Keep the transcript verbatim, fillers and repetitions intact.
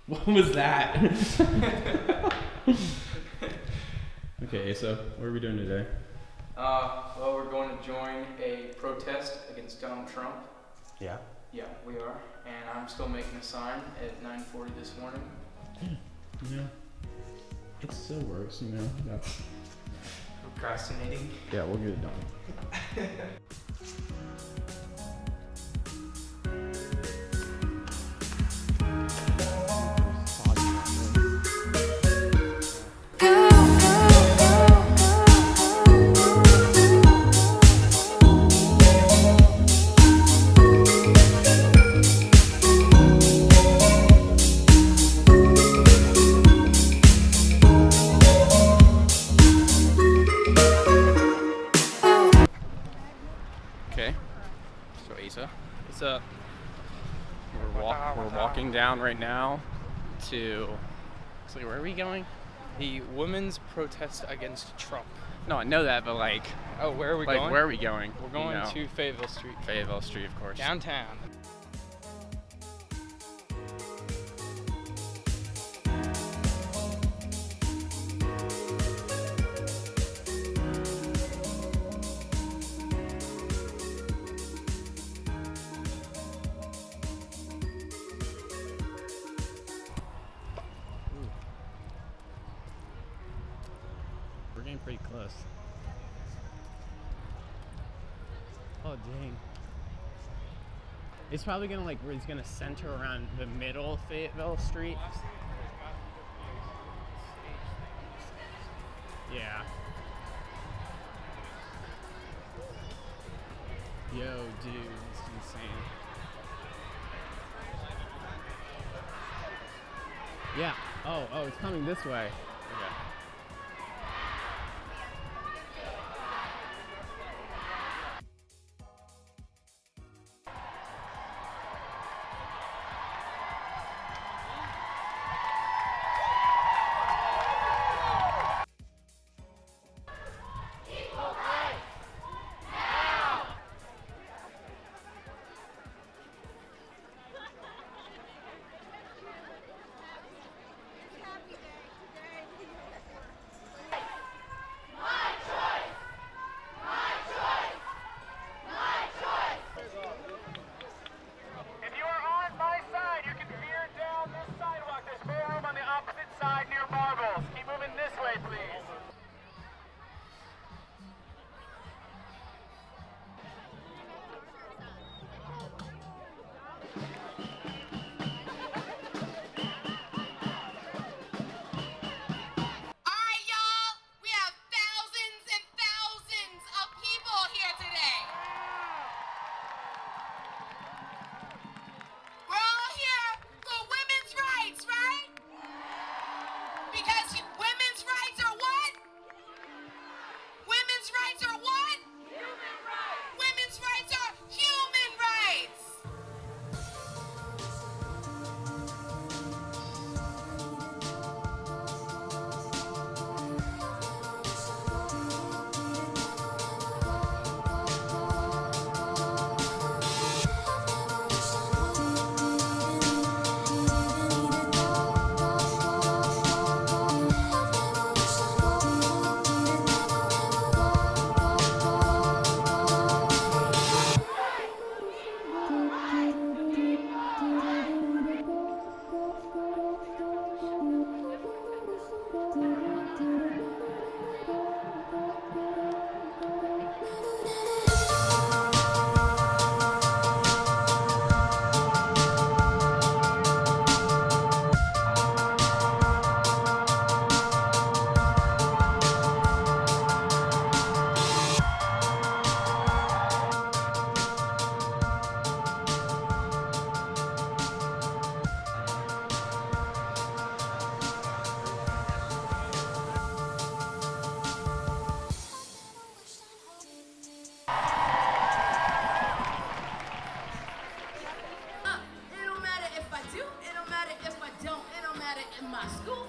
What was that? Okay, so what are we doing today? Uh, well, we're going to join a protest against Donald Trump. Yeah. Yeah, we are. And I'm still making a sign at nine forty this morning. Yeah. It still works, you know. That's... Procrastinating. Yeah, we'll get it done. Okay, so Asa, What's up? we're, walk we're walking down right now to, so where are we going? The women's protest against Trump. No, I know that, but like, Oh, where are we like going? where are we going? We're going you know? to Fayetteville Street. Fayetteville Street, of course. Downtown. We're getting pretty close. Oh dang. It's probably gonna like, it's gonna center around the middle of Fayetteville Street. Yeah. Yo, dude, it's insane. Yeah. Oh, oh, it's coming this way. Okay. in my school.